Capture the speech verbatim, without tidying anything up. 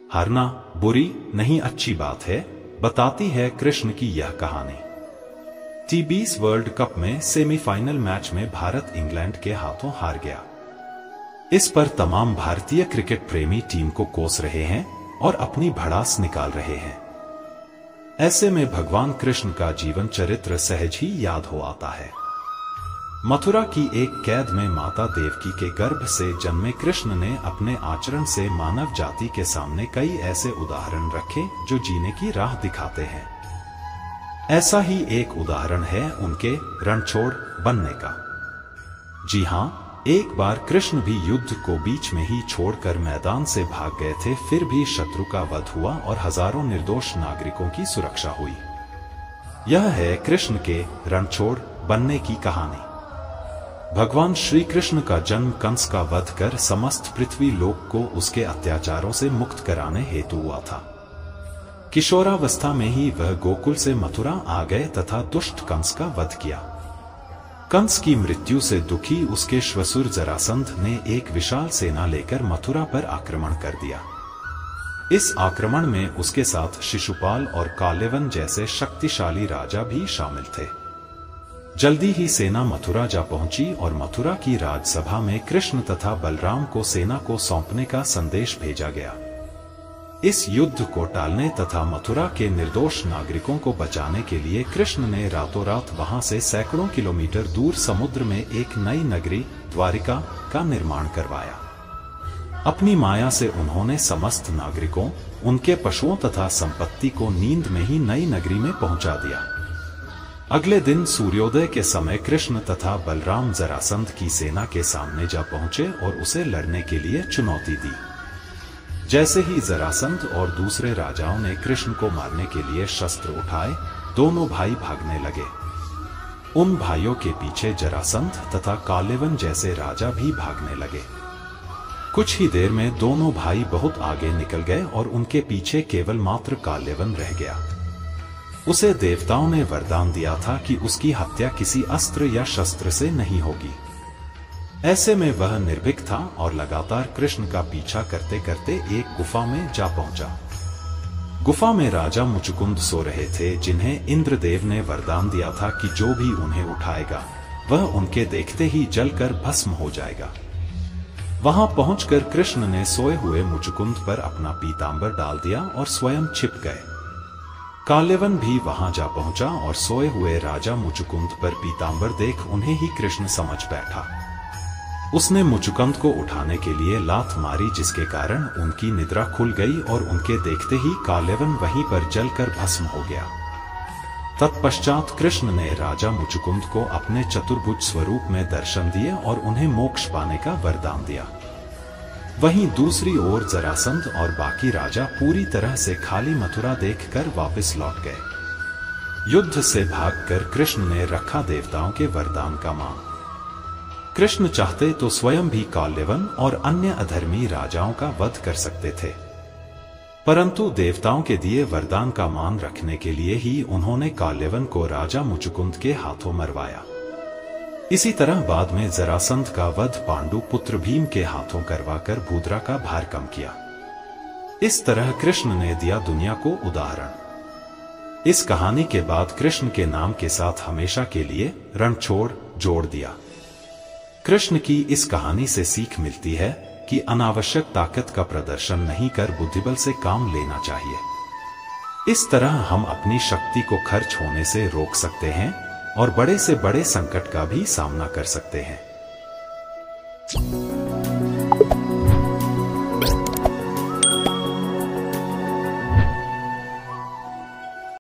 हारना बुरी नहीं अच्छी बात है, बताती है कृष्ण की यह कहानी। टी बीस वर्ल्ड कप में सेमीफाइनल मैच में भारत इंग्लैंड के हाथों हार गया। इस पर तमाम भारतीय क्रिकेट प्रेमी टीम को कोस रहे हैं और अपनी भड़ास निकाल रहे हैं। ऐसे में भगवान कृष्ण का जीवन चरित्र सहज ही याद हो आता है। मथुरा की एक कैद में माता देवकी के गर्भ से जन्मे कृष्ण ने अपने आचरण से मानव जाति के सामने कई ऐसे उदाहरण रखे जो जीने की राह दिखाते हैं। ऐसा ही एक उदाहरण है उनके रणछोड़ बनने का। जी हां, एक बार कृष्ण भी युद्ध को बीच में ही छोड़कर मैदान से भाग गए थे, फिर भी शत्रु का वध हुआ और हजारों निर्दोष नागरिकों की सुरक्षा हुई। यह है कृष्ण के रणछोड़ बनने की कहानी। भगवान श्री कृष्ण का जन्म कंस का वध कर समस्त पृथ्वी लोक को उसके अत्याचारों से मुक्त कराने हेतु हुआ था। किशोरावस्था में ही वह गोकुल से मथुरा आ गए तथा दुष्ट कंस का वध किया। कंस की मृत्यु से दुखी उसके श्वशुर जरासंध ने एक विशाल सेना लेकर मथुरा पर आक्रमण कर दिया। इस आक्रमण में उसके साथ शिशुपाल और काल्यवन जैसे शक्तिशाली राजा भी शामिल थे। जल्दी ही सेना मथुरा जा पहुंची और मथुरा की राजसभा में कृष्ण तथा बलराम को सेना को सौंपने का संदेश भेजा गया। इस युद्ध को टालने तथा मथुरा के निर्दोष नागरिकों को बचाने के लिए कृष्ण ने रातों रात वहां से सैकड़ों किलोमीटर दूर समुद्र में एक नई नगरी द्वारिका का निर्माण करवाया। अपनी माया से उन्होंने समस्त नागरिकों, उनके पशुओं तथा संपत्ति को नींद में ही नई नगरी में पहुंचा दिया। अगले दिन सूर्योदय के समय कृष्ण तथा बलराम जरासंध की सेना के सामने जा पहुंचे और उसे लड़ने के लिए चुनौती दी। जैसे ही जरासंध और दूसरे राजाओं ने कृष्ण को मारने के लिए शस्त्र उठाए, दोनों भाई भागने लगे। उन भाइयों के पीछे जरासंध तथा काल्यवन जैसे राजा भी भागने लगे। कुछ ही देर में दोनों भाई बहुत आगे निकल गए और उनके पीछे केवल मात्र काल्यवन रह गया। उसे देवताओं ने वरदान दिया था कि उसकी हत्या किसी अस्त्र या शस्त्र से नहीं होगी। ऐसे में वह निर्भीक था और लगातार कृष्ण का पीछा करते करते एक गुफा में जा पहुंचा। गुफा में राजा मुचुकुंद सो रहे थे, जिन्हें इंद्रदेव ने वरदान दिया था कि जो भी उन्हें उठाएगा वह उनके देखते ही जलकर भस्म हो जाएगा। वहां पहुंचकर कृष्ण ने सोए हुए मुचुकुंद पर अपना पीतांबर डाल दिया और स्वयं छिप गए। काल्यवन भी वहां जा पहुंचा और सोए हुए राजा मुचुकुंद पर पीतांबर देख उन्हें ही कृष्ण समझ बैठा। उसने मुचुकुंद को उठाने के लिए लात मारी, जिसके कारण उनकी निद्रा खुल गई और उनके देखते ही काल्यवन वहीं पर जलकर भस्म हो गया। तत्पश्चात कृष्ण ने राजा मुचुकुंद को अपने चतुर्भुज स्वरूप में दर्शन दिए और उन्हें मोक्ष पाने का वरदान दिया। वहीं दूसरी ओर जरासंध और बाकी राजा पूरी तरह से खाली मथुरा देखकर वापस लौट गए। युद्ध से भागकर कृष्ण ने रखा देवताओं के वरदान का मान। कृष्ण चाहते तो स्वयं भी काल्यवन और अन्य अधर्मी राजाओं का वध कर सकते थे, परंतु देवताओं के दिए वरदान का मान रखने के लिए ही उन्होंने काल्यवन को राजा मुचुकुंद के हाथों मरवाया। इसी तरह बाद में जरासंध का वध पांडु पुत्र भीम के हाथों करवाकर भूद्रा का भार कम किया। इस तरह कृष्ण ने दिया दुनिया को उदाहरण। इस कहानी के बाद कृष्ण के नाम के साथ हमेशा के लिए रणछोड़ जोड़ दिया। कृष्ण की इस कहानी से सीख मिलती है कि अनावश्यक ताकत का प्रदर्शन नहीं कर बुद्धिबल से काम लेना चाहिए। इस तरह हम अपनी शक्ति को खर्च होने से रोक सकते हैं और बड़े से बड़े संकट का भी सामना कर सकते हैं।